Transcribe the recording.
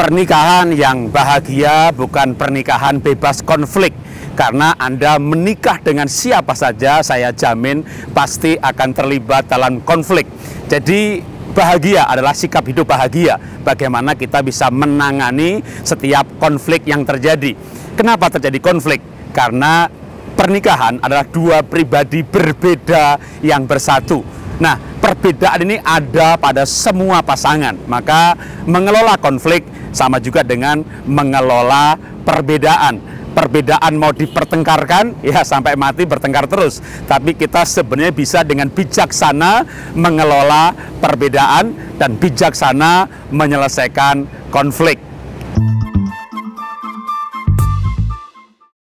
Pernikahan yang bahagia bukan pernikahan bebas konflik. Karena Anda menikah dengan siapa saja, saya jamin pasti akan terlibat dalam konflik. Jadi bahagia adalah sikap hidup bahagia. Bagaimana kita bisa menangani setiap konflik yang terjadi. Kenapa terjadi konflik? Karena pernikahan adalah dua pribadi berbeda yang bersatu. Nah, perbedaan ini ada pada semua pasangan. Maka mengelola konflik sama juga dengan mengelola perbedaan. Perbedaan mau dipertengkarkan, ya sampai mati bertengkar terus. Tapi kita sebenarnya bisa dengan bijaksana mengelola perbedaan dan bijaksana menyelesaikan konflik.